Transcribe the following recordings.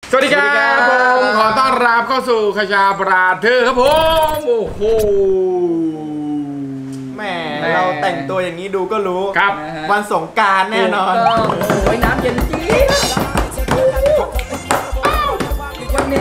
สวัสดีครับผมขอต้อนรับเข้าสู่ขชาบราเธอครับผมโอ้โหแหมเราแต่งตัวอย่างนี้ดูก็รู้ครับวันสงกรานต์แน่นอนโอ้ยน้ำเย็นจี๊ดวันนี้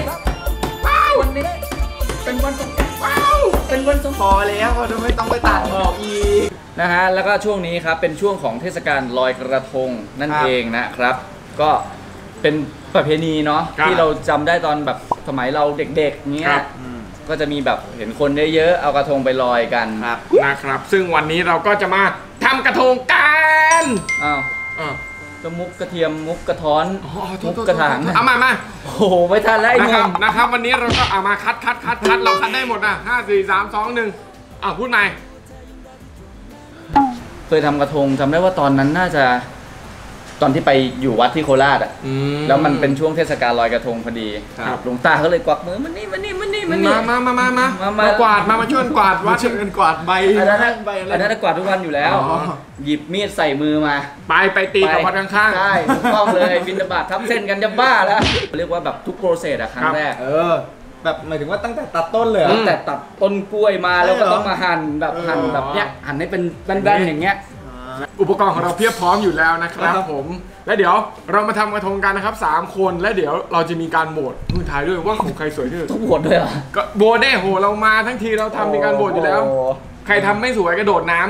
เป็นวันสงกรานต์เป็นวันสงกรานต์พอแล้วไม่ต้องไปตัดออกอีกนะฮะแล้วก็ช่วงนี้ครับเป็นช่วงของเทศกาลลอยกระทงนั่นเองนะครับก็เป็นประเพณีเนาะที่เราจำได้ตอนแบบสมัยเราเด็กๆเนี้ยก็จะมีแบบเห็นคนเยอะๆเอากระทงไปลอยกันนะครับซึ่งวันนี้เราก็จะมาทำกระทงกันอ้าวก็มุกกระเทียมมุกกระท้อนมุกกระถางเอามาโอ้โหไม่ทันแล้วนะครับวันนี้เราก็เอามาคัดเราคัดได้หมดนะ5 4 3 2 1พูดใหม่เคยทำกระทงจำได้ว่าตอนนั้นน่าจะตอนที่ไปอยู่วัดที่โคราชแล้วมันเป็นช่วงเทศกาลลอยกระทงพอดีหลวงตาเขาเลยกวักมือมันนี่มากวาดมาช่วยกวาดวัดช่วยกวาดใบอันนั้นกวาดทุกวันอยู่แล้วหยิบมีดใส่มือมาไปตีกับวัดข้างๆใช่ถูกต้องเลยบิณฑบาตทับเส้นกันจะบ้าแล้วเรียกว่าแบบทุกโปรเซสอะครั้งแรกแบบหมายถึงว่าตั้งแต่ตัดต้นเลยตั้งแต่ตัดต้นกล้วยมาแล้วก็ต้องมาหั่นแบบเนี้ยหั่นให้เป็นแบนๆอย่างเงี้ยอุปกรณ์ของเราเพียบพร้อมอยู่แล้วนะครับผมและเดี๋ยวเรามาทำกระทงกันนะครับ3 คนและเดี๋ยวเราจะมีการโหวตมือถ่ายด้วยว่าของใครสวยที่สุดต้องโหวตด้วยเหรอก็โหวตได้โหเรามาทั้งทีเราทำมีการโหวตอยู่แล้วใครทำไม่สวยกระโดดน้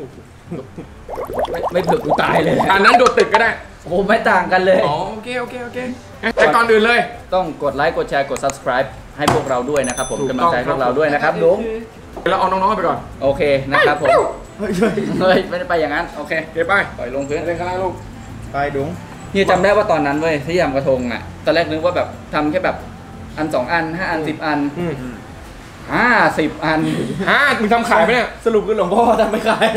ำไม่ถึกกูตายเลยอันนั้นโดดตึกก็ได้โอ้ไม่ต่างกันเลยโอเคแต่ก่อนอื่นเลยต้องกดไลค์กดแชร์กด subscribe ให้พวกเราด้วยนะครับผมกำลังใจพวกเราด้วยนะครับลุงเราเอาน้องๆไปก่อนโอเคนะครับผมเฮ้ยไม่ได้ไปอย่างนั้นโอเคไปปล่อยลงพื้นเล่นข้างล่างลูกไปดุงนี่จำได้ว่าตอนนั้นเว้ยที่ทำกระทงอ่ะตอนแรกนึกว่าแบบทำแค่แบบอัน2 อัน5 อัน10 อัน50 อันมึงทำขายไหมเนี่ยสรุปคือหลวงพ่อทำไม่ขาย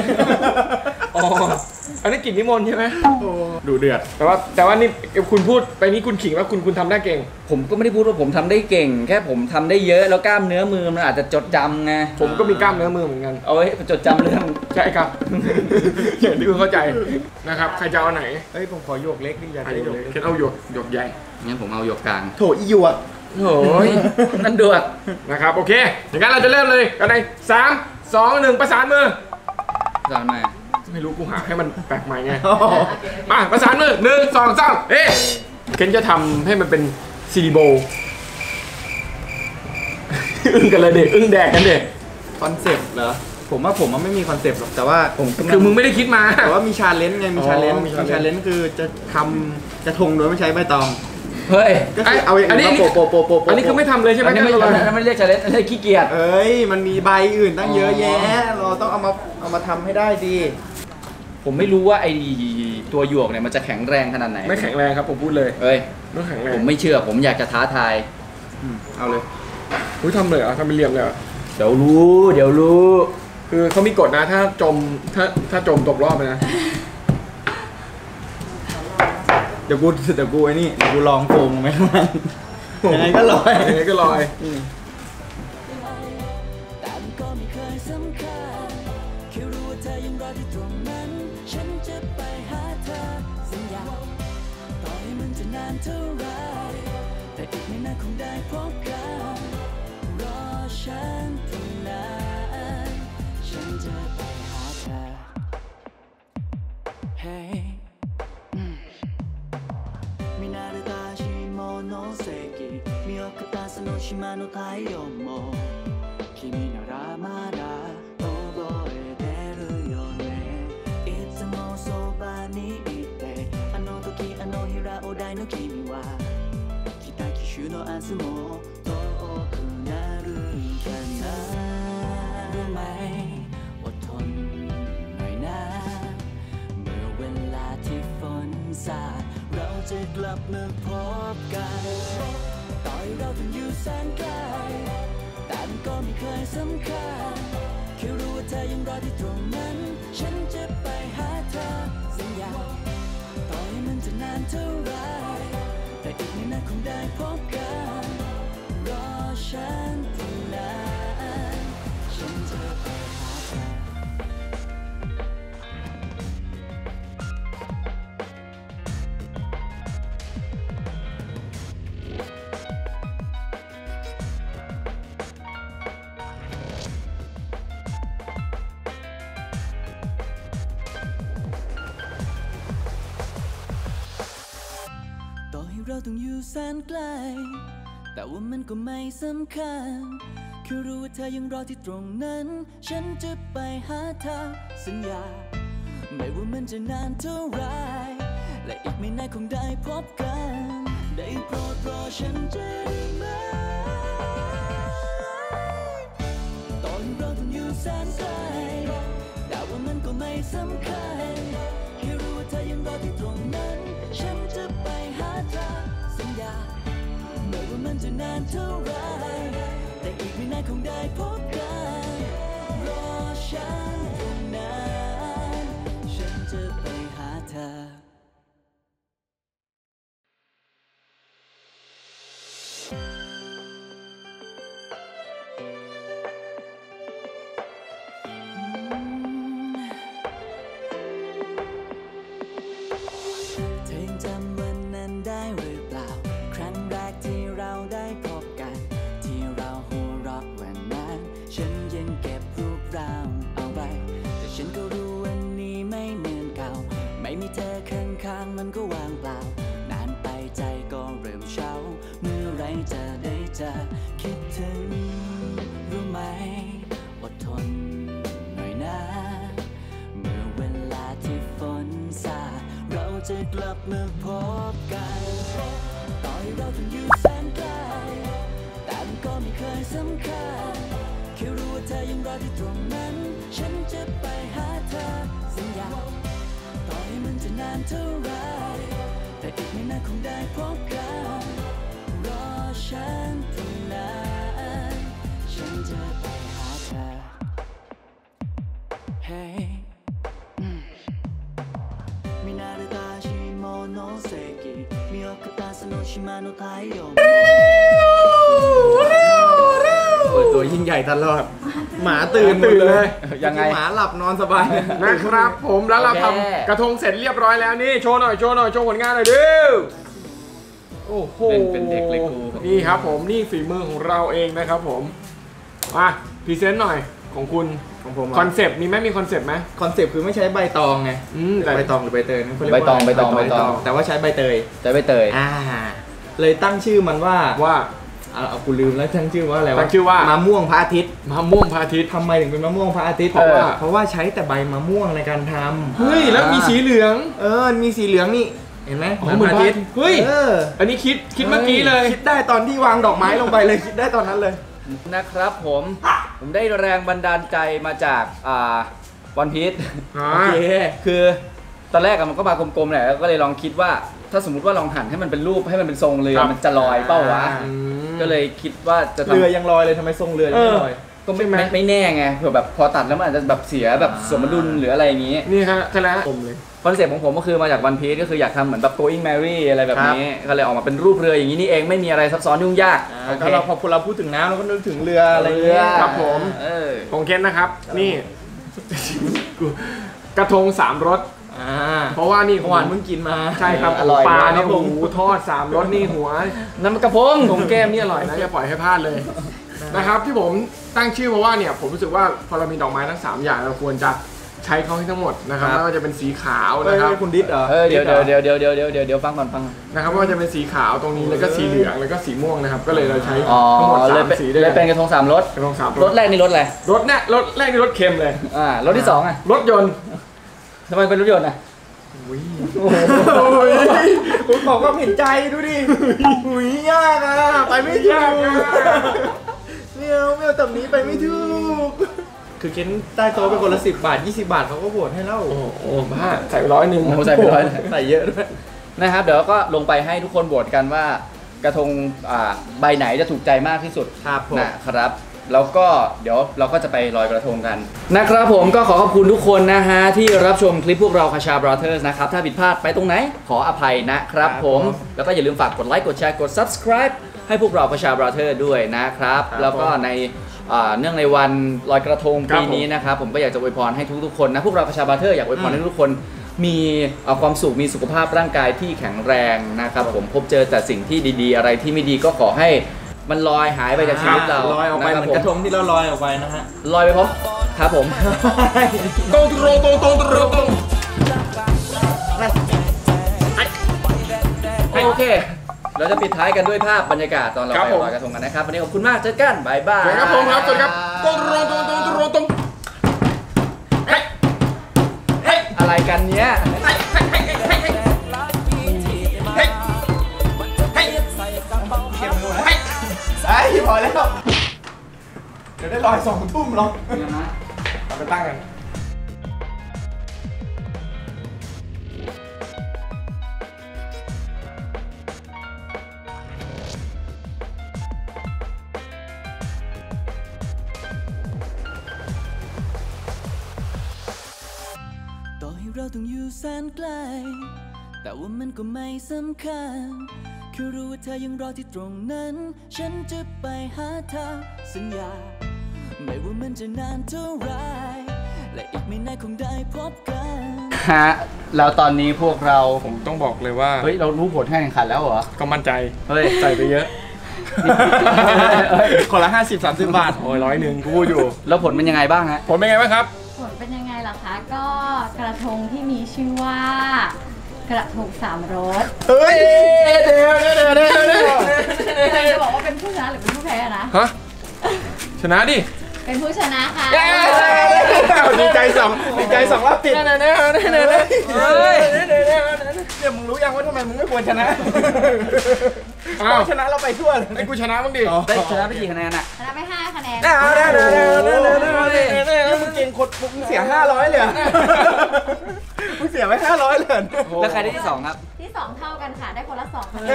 อันนี้กิจนิมนต์ใช่ไหมดูเดือดแต่ว่านี่คุณพูดไปนี่คุณขิงว่าคุณทำได้เก่งผมก็ไม่ได้พูดว่าผมทำได้เก่งแค่ผมทำได้เยอะแล้วกล้ามเนื้อมือมันอาจจะจดจำไงผมก็มีกล้ามเนื้อมือเหมือนกันเอาไว้จดจำเรื่องใช่ครับอย่างที่คุณเข้าใจนะครับใครจะเอาไหนผมขอหยวกเล็กนี่อย่าได้หยวกเล็กเอาหยวกใหญ่งั้นผมเอาหยวกกลางโถอีหยวกโอ้ยนั่นเดือดนะครับโอเคอย่างนั้นเราจะเริ่มเลยกันใน3 2 1ประสานมือประสานไหนไม่รู้กูหาให้มันแปลกใหม่ไงมาประสานมือ1 2 3เคนจะทำให้มันเป็นซีดีโบอึ้งกันเลยเด็กอึ้งแดกกันเด็กคอนเซ็ปต์เหรอผมว่าไม่มีคอนเซ็ปต์หรอกแต่ว่าคือมึงไม่ได้คิดมาแต่ว่ามีชาเลนจ์ไงมีชาเลนจ์คือจะทำกระทงโดยไม่ใช้ใบตองเฮ้ยก็คือเอาอย่างนี้อันนี้คือไม่ทำเลยใช่ไหมไม่เรียกชาเลนจ์อะไรขี้เกียจมันมีใบอื่นตั้งเยอะแยะเราต้องเอามาทำให้ได้ดีผมไม่รู้ว่าไอ้ตัวหยวกเนี่ยมันจะแข็งแรงขนาดไหนไม่แข็งแรงครับผมพูดเลยไม่แข็งแรงผมไม่เชื่อผมอยากจะท้าทายเอาเลยทำเลยเหรอทำเป็นเหลี่ยมเลยเหรอเดี๋ยวรู้คือเขามีกฎนะถ้าจมตกรอบไปนะเดี๋ยวกูไอ้นี่กูลองโฟมไหมยังไงก็ลอยฉันจะไปหาเธอสัญญาต่อให้มันจะนานเท่าไรแต่อีกไม่นานคงได้พบกันรอฉันตรงนั้นฉันจะไปหาเธอ Hey 見慣れた下の席見送ったその島の太陽も君ならまだ覚えてるよねいつもそばにいてあの時あの日らお題の君は北九州の明日も遠くなるかなรู้ไหมอดทนหน่อยนะเมื่อเวลาที่ฝนสาดเราจะกลับมาพบกันต่อให้เราต้องอยู่แสนไกลแต่ก็ไม่เคยสำคัญแค่รู้ว่าเธอยังรอที่ตรงนั้นฉันจะไปหาเธอสัญญาต่อให้มันจะนานเท่าไรแต่อีกไม่นานคงได้พบกันรอฉันตรงนั้นฉันจะไปหาเธอ เต้องอยู่แสนไกลแต่ว่ามันก็ไม่สำคัญแค่รู้ว่าเธอยังรอที่ตรงนั้นฉันจะไปหาเธอสัญญาไม่ว่ามันจะนานเท่าไรและอีกไม่นานคงได้พบกันได้โปรดรอฉันจะได้ไหมตอนเราต้องอยู่แสนไกลแต่ว่ามันก็ไม่สำคัญแค่รู้ว่าเธอยังรอที่ตรงนั้นฉันจะไปหาเธอสัญญาไม่ว่ามันจะนานเท่าไรแต่อีกไม่นานคงได้พบกันรอฉันตรงนั้นฉันจะไปหาเธอเธอยังจำวันนั้นได้หรือเปล่าครั้งแรกที่เราได้พบกันที่เราหัวเราะวันนั้นฉันยังเก็บรูปเราเอาไว้แต่ฉันก็รู้วันนี้ไม่เหมือนเก่าไม่มีเธอข้างๆมันก็ว่างเปล่านานไปใจก็เริ่มเช้าเมื่อไรจะได้เจอคิดถึงรู้ไหมอดทนหน่อยนะเมื่อเวลาที่ฝนซาเราจะกลับมาพบกันต่อให้เราต้องอยู่แสนไกลแต่มันก็ไม่เคยสำคัญแค่รู้ว่าเธอยังรอที่ตรงนั้นฉันจะไปหาเธอสัญญาต่อให้มันจะนานเท่าไรแต่อีกไม่นานคงได้พบกันรอฉันตรงนั้นฉันจะไปหาเธอ Hey見慣れた下関見送ったその島の太陽もเปิดตัวยิ่งใหญ่ตลอดหมาตื่นตื่นเลยยังไงหมาหลับนอนสบายนะครับผมแล้วเราโอเคทำกระทงเสร็จเรียบร้อยแล้วนี่โชว์หน่อยโชว์หน่อยโชว์ผลงานหน่อยดิโอ้โหเป็นเด็กเล็กกูนี่ครับผมนี่ฝีมือของเราเองนะครับผมมาพรีเซนต์หน่อยของคุณของผมคอนเซปต์มีไหมมีคอนเซปต์ไหมคอนเซปต์คือไม่ใช้ใบตองไงแต่ใบตองหรือใบเตยนะเขาเรียกใบว่าตองใบตองใบตองแต่ว่าใช้ใบเตยใจใบเตยเลยตั้งชื่อมันว่าว่าเอากูลืมแล้วตั้งชื่อว่าอะไรวะตั้งชื่อว่ามะม่วงพระอาทิตย์มะม่วงพระอาทิตย์ทำไมถึงเป็นมะม่วงพระอาทิตย์ เพราะว่าใช้แต่ใบมะม่วงในการทำเฮ้ยแล้วมีสีเหลืองมีสีเหลืองนี่เห็นไหมอ๋อเหมือนพระอาทิตย์เฮ้ย อันนี้คิดเมื่อกี้เลยคิดได้ตอนที่วางดอกไม้ลงไปเลยคิดได้ตอนนั้นเลยนะครับผมได้แรงบันดาลใจมาจากวันพีชอ่าโอเคคือตอนแรกมันก็มากลมๆแหละแล้วก็เลยลองคิดว่าถ้าสมมติว่าลองหั่นให้มันเป็นรูปให้มันเป็นทรงเรือมันจะลอยเป้าวะอืมก็เลยคิดว่าจะทำเรือยังลอยเลยทำไมทรงเรือยังไม่ลอยก็ไม่แน่ไงเผื่อแบบพอตัดแล้วมันอาจจะแบบเสียแบบสมดุลหรืออะไรอย่างงี้นี่ครับคณะผมเลยคอนเซ็ปต์ของผมก็คือมาจากวันพีชก็คืออยากทำเหมือนแบบ going merry อะไรแบบนี้ก็เลยออกมาเป็นรูปเรืออย่างนี้นี่เองไม่มีอะไรซับซ้อนยุ่งยากโอเคก็เราพอเราพูดถึงน้ำเราก็นึกถึงเรืออะไรเงี้ยครับผม ของเคนนะครับ นี่ กระทง3 รสเพราะว่านี่เมื่อวานเพิ่งกินมาใช่ครับอร่อยปลาครัเนี่ยบโอ้ผมโหทอด3 รสนี่หัวน้ำกระพงตรงแก้มนี่อร่อยนะอย่าปล่อยให้พลาดเลยนะครับที่ผมตั้งชื่อเพราะว่าเนี่ยผมรู้สึกว่าพอเรามีดอกไม้ทั้ง3อย่างเราควรจะใช้เขาให้ทั้งหมดนะครับไม่ว่าจะเป็นสีขาวนะครับคุณดิษเหรอเดี๋ยวฟังก่อนฟังนะครับไม่ว่าจะเป็นสีขาวตรงนี้แล้วก็สีเหลืองแล้วก็สีม่วงนะครับก็เลยเราใช้อ๋อทั้งหมดเลย 3 สีด้วยเลยเป็นกระทง3รสกระทง3 รสแรกนี่รสอะไรรถเนี่ยรถแรกนี่รถเค็มเลยรสที่2อ่ะรถยนต์ทำไมเป็นรถยนต์อ่ะคุณบอกว่าเห็นใจดูดิหุยยากอ่ะไปไม่ถูกไม่เอาแบบนี้ไปไม่ถูกคือเค้นใต้โต๊ะเป็นคนละ10 บาท 20 บาทเขาก็โหวตให้เล่าโอ้บ้าใส่100 โอ้โหใส่ไป100เลยใส่เยอะด้วยนะครับเดี๋ยวก็ลงไปให้ทุกคนโหวตกันว่ากระทงใบไหนจะถูกใจมากที่สุดครับผมนะครับแล้วก็เดี๋ยวเราก็จะไปลอยกระทงกันนะครับผมก็ขอขอบคุณทุกคนนะฮะที่รับชมคลิปพวกเราคาชาบราเธอร์สนะครับถ้าผิดพลาดไปตรงไหนขออภัยนะครับผมแล้วก็อย่าลืมฝากกดไลค์กดแชร์กด subscribe ให้พวกเราคาชาบราเธอร์ด้วยนะครับแล้วก็ในเนื่องในวันลอยกระทงปีนี้นะครับผมก็อยากจะอวยพรให้ทุกๆคนนะพวกเราคาชาบราเธอร์อยากอวยพรให้ทุกคนมีความสุขมีสุขภาพร่างกายที่แข็งแรงนะครับผมพบเจอแต่สิ่งที่ดีๆอะไรที่ไม่ดีก็ขอให้มันลอยหายไปจากชีวิตเราลอยออกไปเหมือนกระทงที่เราลอยออกไปนะฮะลอยไปพร้อมครับผมตรงโอเคเราจะปิดท้ายกันด้วยภาพบรรยากาศตอนเราครับไปผมลอยกระทงกันนะครับวันนี้ขอบคุณมากเจอกันบายบายสวัสดีครับผมครับสวัสดีครับตรงอะไรกันเนี้ยไอ้พอแล้วเดี๋ยวได้ลอย2 ทุ่มหรอกเอาไปตั้งกันต่อให้เราต้องอยู่แสนไกลแต่ว่ามันก็ไม่สำคัญแค่รู้ว่าเธอยังรอที่ตรงนั้นฉันจะไปหาเธอสัญญาไม่ว่ามันจะนานเท่าไรและอีกไม่นานคงได้พบกันฮะแล้วตอนนี้พวกเราผมต้องบอกเลยว่าเฮ้ยเรารู้ผลการแข่งขันแล้วเหรอก็มั่นใจเฮ้ยใส่ไปเยอะคนละ50-30 บาทโอ้ย100กูพูดอยู่แล้วผลเป็นยังไงบ้างฮะผลเป็นไงบ้างครับผลเป็นยังไงล่ะคะ ก็กระทงที่มีชื่อว่ากระทง3 รสเฮ้ยเดี๋ยวจะบอกว่าเป็นผู้ชนะหรือเป็นผู้แพ้อะนะฮะ ชนะดิเป็นผู้ชนะค่ะดีใจ2รอบติดเนี่ยมึงรู้ยังว่าทำไมมึงไม่ควรชนะอ้าวชนะเราไปทั่วเลยให้กูชนะบ้างดิได้ชนะไปกี่คะแนนอะชนะไป5 คะแนนมึงเก่งคนมึงเสีย500เลยมึงเสียไป500เลยแล้วใครได้ที่ 2 ครับที่ 2 เท่ากันค่ะ ได้คนละ2 คะแน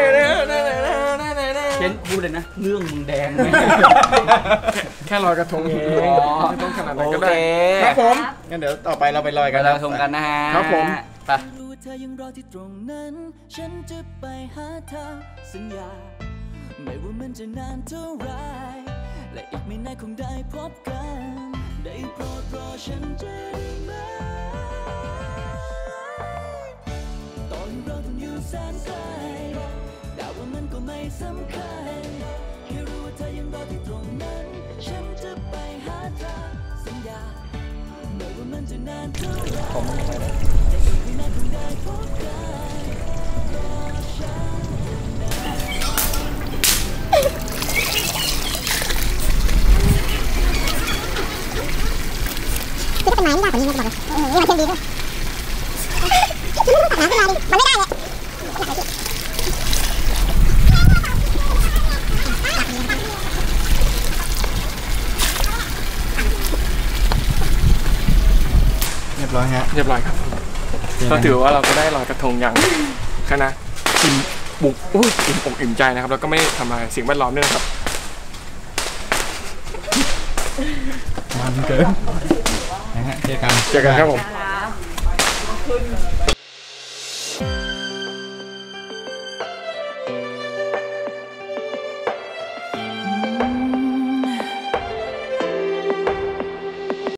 นเช่นพูดเลยนะ เรื่องมึงแดงแค่ลอยกระทงเองอ๋อไม่ต้องขนาดนั้นโอก็เคได้ครับผมงั้นเดี๋ยวต่อไปเราไปลอยกันเราชมกันนะฮะครับผมไปรู้ว่าเธอยังรอที่ตรงนั้นฉันจะไปหาเธอสัญญาไม่ว่ามันจะนานเท่าไรและอีกไม่นานคงได้พบกันได้โปรดรอฉันจะได้ไหมตอนเราต้องอยู่แสนไกลแต่ว่ามันก็ไม่สำคัญแค่รู้ว่าเธอยังรอที่ตรงนั้นฉันจะไปหาเธอสัญญาไม่ว่ามันจะนานเท่าไรแต่อีกไม่นานคงได้พบกันรอฉันคิดว่าเป็นไม้ไม่ได้กว่านี้นะจะบอกเลยนี่มันเค็มดีด้วยตักน้ำขึ้นมาดิมันไม่ได้เนี่ยเรียบร้อยฮะเรียบร้อยครับ ก็ถือว่าเราก็ได้ลอยกระทงอย่างคณะอิ่มบุกอิ่มอกอิ่มใจนะครับ แล้วก็ไม่ทำลายสิ่งแวดล้อมด้วยนะครับมันเกินนะฮะเจอกันเจอกันครับผมนะคะ